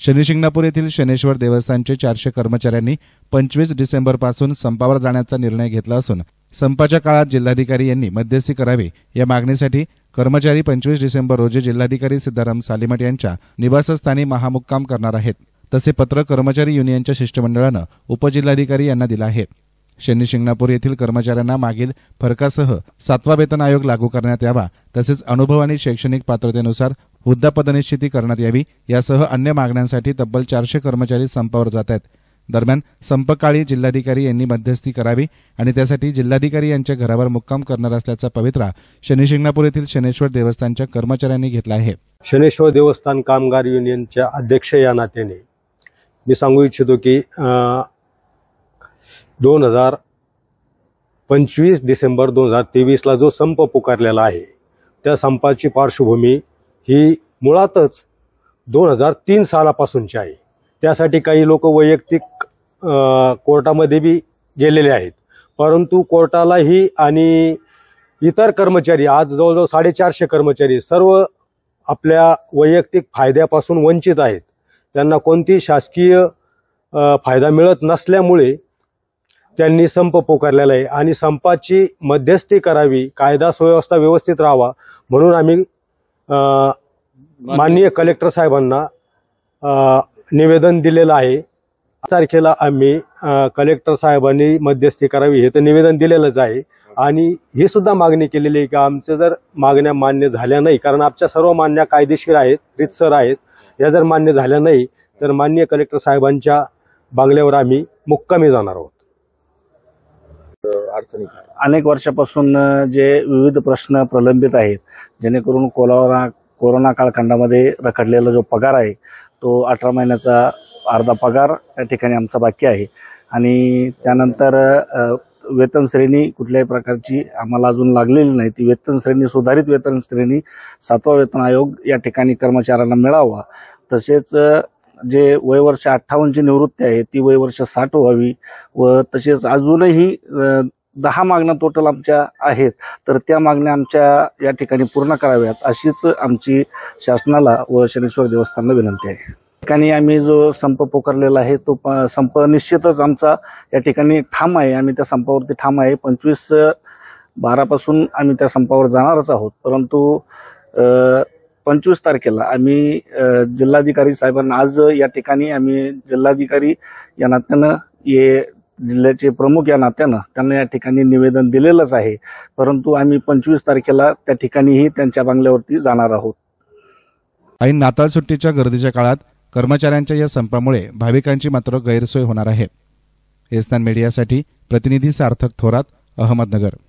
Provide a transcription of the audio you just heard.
शनिशिंगणापूर येथील शनेश्वर देवस्थानचे 400 कर्मचाऱ्यांनी 25 डिसेंबरपासून संपावर जाण्याचा निर्णय घेतला असून संपाच्या काळात जिल्हाधिकारी यांनी मध्यस्थी करावी या मागणीसाठी कर्मचारी 25 डिसेंबर रोजी जिल्हाधिकारी सिद्धाराम सालीमठ यांच्या निवासस्थानी महामुक्काम करणार आहेत। तसे पत्र कर्मचारी युनियनच्या शिष्टमंडळानं उपजिल्हाधिकारी यांना दिलं आहे। शनिशिंगणापूर येथील कर्मचाऱ्यांना मागील फरकासह 7वा वेतन आयोग लागू करण्यात यावा, तसेच अनुभव आणि शैक्षणिक पात्रतेनुसार हुद्दा पदनिश्चिती करण्यात यावी यासह अन्य मागण्यांसाठी तब्बल 400 कर्मचारी संपावर जात आहेत। दरम्यान संपकाळी जिल्हाधिकारी यांनी मध्यस्थी करावी आणि त्यासाठी जिल्हाधिकारी यांच्या घरावर मुक्काम करणार असल्याचा पवित्रा शनिशिंगणापूर येथील शनेश्वर देवस्थानच्या कर्मचाऱ्यांनी घेतला आहे। शनेश्वर देवस्थान कामगार युनियनच्या अध्यक्ष या नात्याने मी सांगू इच्छितो की 2025 डिसेंबर 2023 ला जो संप पुकारलेला आहे त्या संपाची पार्श्वभूमी ही मुळातच 2003 सालापासूनची आहे। त्यासाठी काही लोक वैयक्तिक कोर्टामध्ये बी गेलेले आहेत, परंतु कोर्टालाही आणि इतर कर्मचारी आज जवळजवळ 450 कर्मचारी सर्व आपल्या वैयक्तिक फायद्यापासून वंचित आहेत। त्यांना कोणती शासकीय फायदा मिळत नसल्यामुळे त्यांनी संप पुकारलेला आहे आणि संपाची मध्यस्थी करावी, कायदा सुव्यवस्था व्यवस्थित राहावा म्हणून आम्ही माननीय कलेक्टर साहेबांना निवेदन दिलेलं आहे। तारखेला आम्ही कलेक्टर साहेबांनी मध्यस्थी करावी हे तर निवेदन दिलेलंच आहे आणि ही सुद्धा मागणी केलेली आहे की आमच्या जर मागण्या मान्य झाल्या नाही, कारण आमच्या सर्व मागण्या कायदेशीर आहेत, रीतसर आहेत, या जर मान्य झाल्या नाही तर माननीय कलेक्टर साहेबांच्या बांगल्यावर आम्ही मुक्कामी जाणार आहोत। अनेक वर्षापासून जे विविध प्रश्न प्रलंबित आहेत, जेणेकरून कोरोना कालखंडामध्ये रखडलेला जो पगार आहे तो 18 महिन्याचा अर्धा पगार या ठिकाणी आमचा बाकी आहे आणि त्यानंतर वेतन श्रेणी कुठल्याही प्रकारची आम्हाला अजून लागलेली नाही। ती वेतन श्रेणी सुधारित वेतन श्रेणी 7वा वेतन आयोग या ठिकाणी कर्मचाऱ्यांना मिळावा। तसेच जे वयवर्ष 58 ची निवृत्ती आहे ती वयवर्ष 60 व्हावी व तसेच अजूनही 10 मागण्या टोटल आमच्या आहेत, तर त्या मागण्या आमच्या या ठिकाणी पूर्ण कराव्यात अशीच आमची शासनाला व शनेश्वर देवस्थानला विनंती आहे। ठिकाणी आम्ही जो संप पुकारलेला आहे तो संप निश्चितच आमचा या ठिकाणी ठाम आहे। आम्ही त्या संपावरती ठाम आहे। 25/12 पासून आम्ही त्या संपावर जाणारच आहोत, परंतु 25 तारखेला आम्ही जिल्हाधिकारी साहेबांना आज या ठिकाणी आम्ही जिल्हाधिकारी या नात्यानं जिल्ह्याचे प्रमुख या नात्यानं त्यांना या ठिकाणी निवेदन दिलेलंच आहे, परंतु आम्ही 25 तारखेला त्या ठिकाणीही त्यांच्या बांगल्यावरती जाणार आहोत। ऐन नाताळ सुट्टीच्या गर्दीच्या काळात कर्मचाऱ्यांच्या या संपामुळे भाविकांची मात्र गैरसोय होणार आहे। एस्तान मीडियासाठी प्रतिनिधी सार्थक थोरात, अहमदनगर।